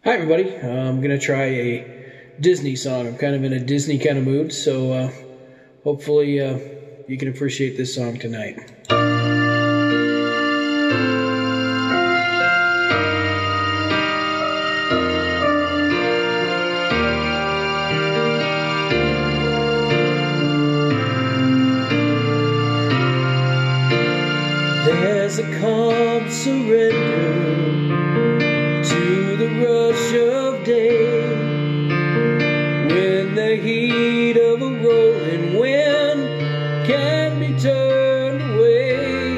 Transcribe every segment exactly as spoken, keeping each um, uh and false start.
Hi everybody, uh, I'm going to try a Disney song. I'm kind of in a Disney kind of mood, so uh, hopefully uh, you can appreciate this song tonight. There's a calm surrender to the rush of day, when the heat of a rolling wind can be turned away.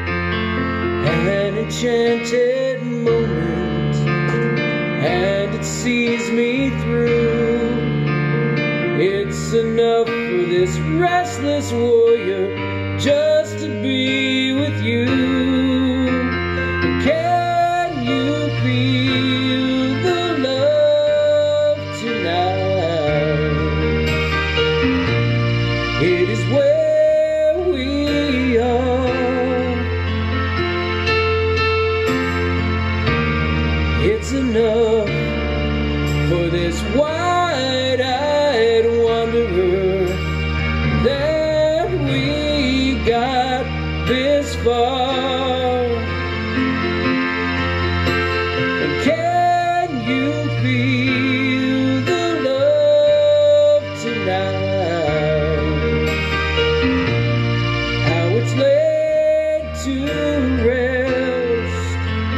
An enchanted moment, and it sees me through. It's enough for this restless warrior just to be with you. Can you feel the love tonight? It is where we are. It's enough for this wide-eyed wanderer that we got this far. And can you feel the love tonight? How it's laid to rest.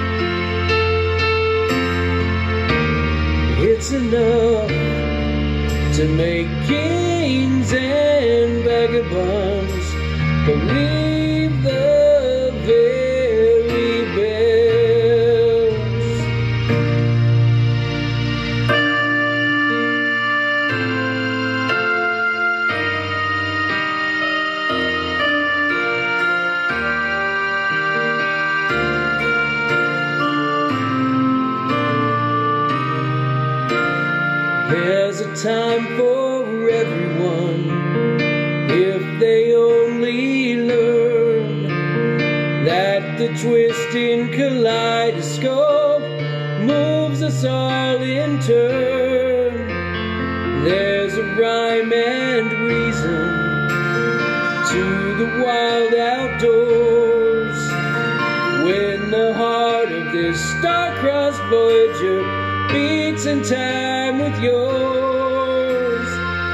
It's enough to make kings and vagabonds believe the very best. There's a time for everyone, if they only learn that the twisting kaleidoscope moves us all in turn. There's a rhyme and reason to the wild outdoors, when the heart of this star-crossed voyager beats in time with yours.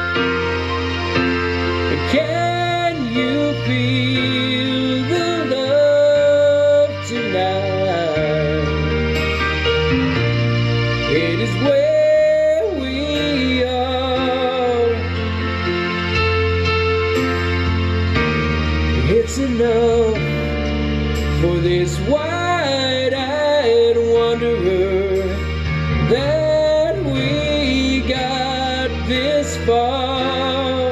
Can you feel the love tonight? It is where we are. It's enough for this wide-eyed wanderer that we got this far.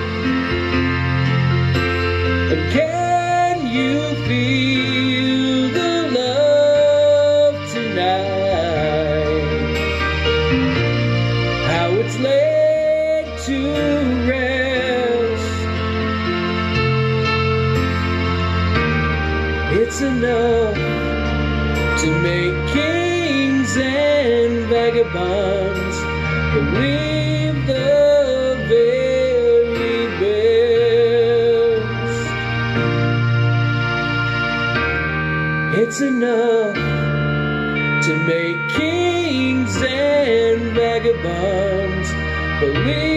Can you feel the love tonight? How it's laid to rest. It's enough to make kings and vagabonds believe the very best. It's enough to make kings and vagabonds believe